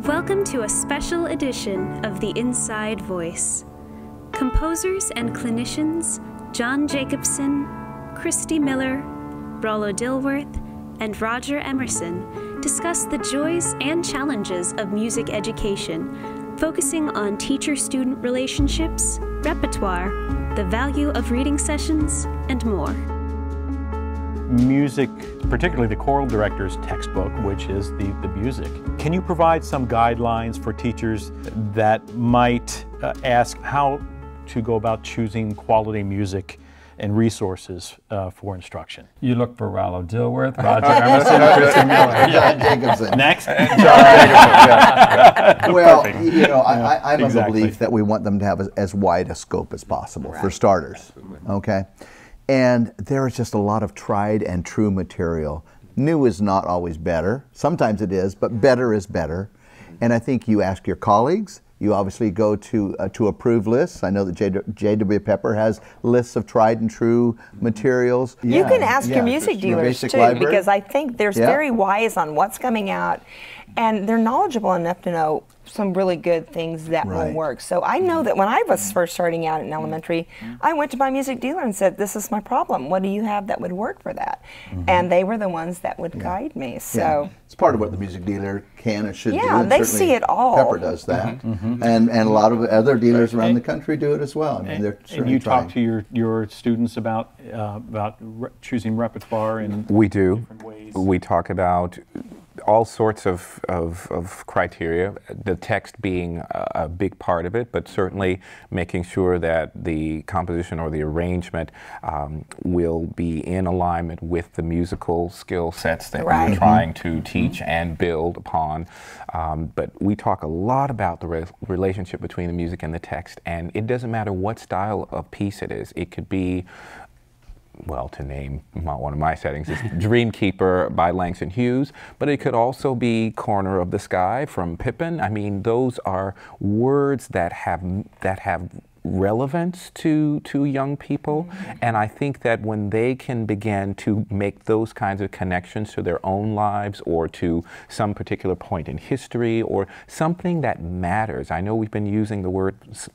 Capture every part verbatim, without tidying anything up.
Welcome to a special edition of The Inside Voice. Composers and clinicians John Jacobson, Cristi Miller, Rollo Dilworth, and Roger Emerson discuss the joys and challenges of music education, focusing on teacher-student relationships, repertoire, the value of reading sessions, and more. Music, particularly the choral director's textbook, which is the, the music. Can you provide some guidelines for teachers that might uh, ask how to go about choosing quality music and resources uh, for instruction? You look for Rollo Dilworth, Roger Emerson, Cristi Miller. John Jacobson. Next. John Jacobson, yeah. Well, Perfect. you know, I, I, I'm Exactly. of the belief that we want them to have as, as wide a scope as possible, Right. for starters, Absolutely. okay? And there is just a lot of tried and true material. New is not always better. Sometimes it is, but better is better. And I think you ask your colleagues. You obviously go to uh, to approved lists. I know that J W Pepper has lists of tried and true materials. You Yeah, can ask yeah, your music your dealers basic too, library. because I think they're Yeah. very wise on what's coming out, and they're knowledgeable enough to know some really good things that will Right. work. So I know that when I was first starting out in elementary, I went to my music dealer and said, "This is my problem. What do you have that would work for that?" And they were the ones that would guide me. So. Yeah. It's part of what the music dealer can and should do. Yeah, and they certainly see it all. Pepper does that, and and a lot of other dealers around the country do it as well. I mean, they're And certainly you trying. talk to your, your students about, uh, about re choosing repertoire in We do. different ways? We talk about all sorts of, of, of criteria, the text being a, a big part of it, but certainly making sure that the composition or the arrangement um, will be in alignment with the musical skill sets that Right. we're trying to teach and build upon. Um, but we talk a lot about the re relationship between the music and the text, and it doesn't matter what style of piece it is. It could be, well, to name my, one of my settings, is Dreamkeeper by Langston Hughes, but it could also be Corner of the Sky from Pippin. I mean, those are words that have that have relevance to to young people, and I think that when they can begin to make those kinds of connections to their own lives or to some particular point in history or something that matters. I know we've been using the word s-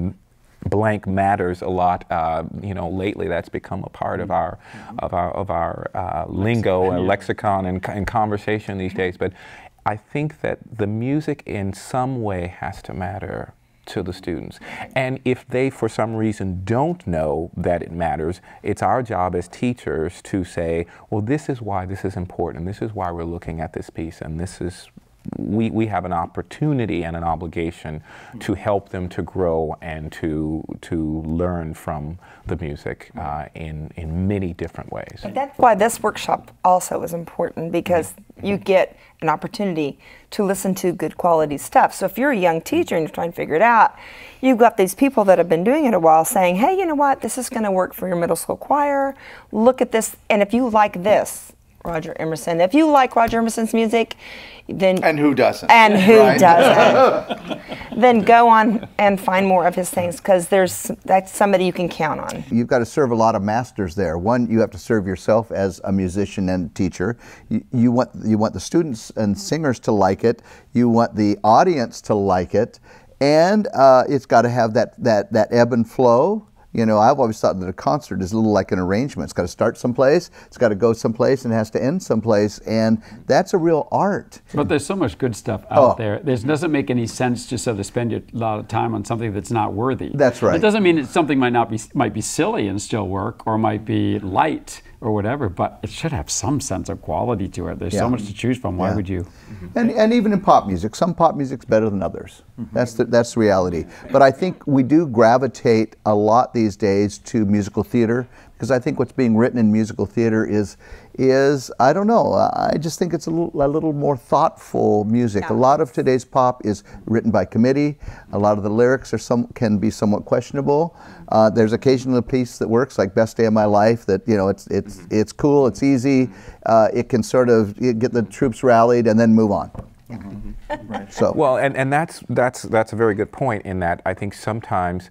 blank matters a lot, uh, you know, lately. That's become a part of our of our of our uh, lingo and lexicon and, and conversation these days. But I think that the music in some way has to matter to the students. And if they for some reason don't know that it matters, it's our job as teachers to say, well, this is why this is important, this is why we're looking at this piece, and this is We, we have an opportunity and an obligation to help them to grow and to to learn from the music uh, in, in many different ways. But that's why this workshop also is important, because you get an opportunity to listen to good quality stuff. So if you're a young teacher and you're trying to figure it out, you've got these people that have been doing it a while saying, hey, you know what, this is going to work for your middle school choir. Look at this, and if you like this, Roger Emerson, if you like Roger Emerson's music, then And who doesn't? and who Right? doesn't, then go on and find more of his things, because there's that's somebody you can count on. You've got to serve a lot of masters there. One, you have to serve yourself as a musician and teacher. You, you want you want the students and singers to like it. You want the audience to like it, and uh, it's got to have that that that ebb and flow. You know, I've always thought that a concert is a little like an arrangement. It's got to start someplace, it's got to go someplace, and it has to end someplace, and that's a real art. But there's so much good stuff out Oh. there. There doesn't make any sense just to spend a lot of time on something that's not worthy. That's right. It doesn't mean that something might not be might be silly and still work, or might be light or whatever, but it should have some sense of quality to it. There's Yeah. so much to choose from. Why Yeah. would you? And, and even in pop music, some pop music's better than others. That's the, that's the reality. But I think we do gravitate a lot these days to musical theater, because I think what's being written in musical theater is, is I don't know, I just think it's a little, a little more thoughtful music. Yeah. A lot of today's pop is written by committee. A lot of the lyrics are some can be somewhat questionable. Uh, there's occasionally a piece that works, like Best Day of My Life, that, you know, it's, it's, it's cool, it's easy, uh, it can sort of get the troops rallied and then move on. Right. So Well, and, and that's, that's, that's a very good point, in that I think sometimes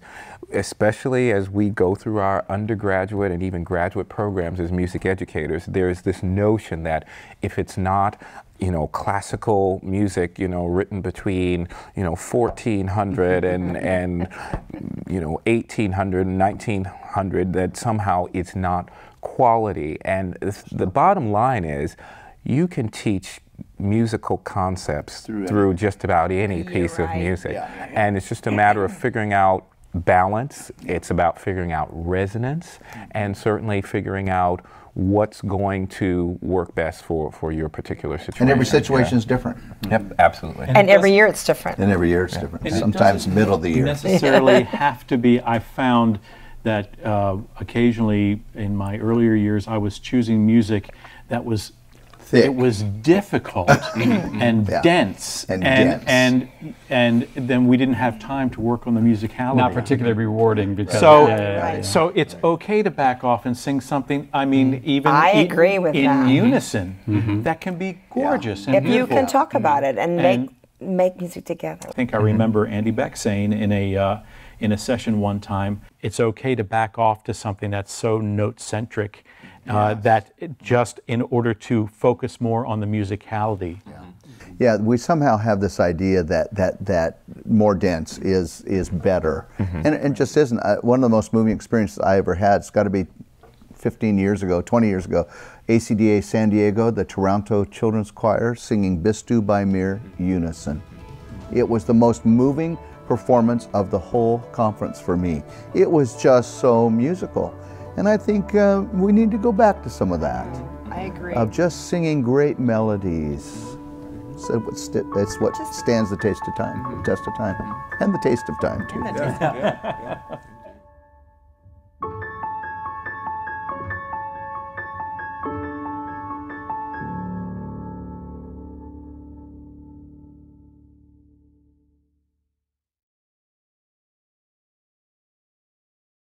especially as we go through our undergraduate and even graduate programs as music educators, there's this notion that if it's not, you know, classical music, you know, written between, you know, fourteen hundred and, and you know, eighteen hundred and nineteen hundred, that somehow it's not quality. And the bottom line is, you can teach musical concepts through, through just about any You're piece right. of music. Yeah. And it's just a matter of figuring out balance. It's about figuring out resonance, and certainly figuring out what's going to work best for, for your particular situation. And every situation is different. Yep, absolutely. And every year it's different. And every year it's different. And it Sometimes doesn't middle of the year. necessarily have to be. I found that uh, occasionally in my earlier years I was choosing music that was Thick. It was difficult and Yeah. dense, And and, dense. and and then we didn't have time to work on the musicality. Not particularly rewarding because So, yeah, yeah, yeah, Right. yeah. so it's okay to back off and sing something. I mean, even I e- agree with in that. unison, Mm-hmm. that can be gorgeous and If you beautiful. can talk about it and, And- make make music together. I think I remember Andy Beck saying in a uh, in a session one time, it's okay to back off to something that's so note-centric, uh, that it just in order to focus more on the musicality. Yeah, we somehow have this idea that that that more dense is is better, and and it just isn't. Uh, one of the most moving experiences I ever had. It's got to be fifteen years ago, twenty years ago. A C D A San Diego, the Toronto Children's Choir, singing "Bistu" by mere unison. It was the most moving performance of the whole conference for me. It was just so musical, and I think uh, we need to go back to some of that. I agree. Of just singing great melodies. So what st- it's what stands the taste of time, test of time, and the taste of time too.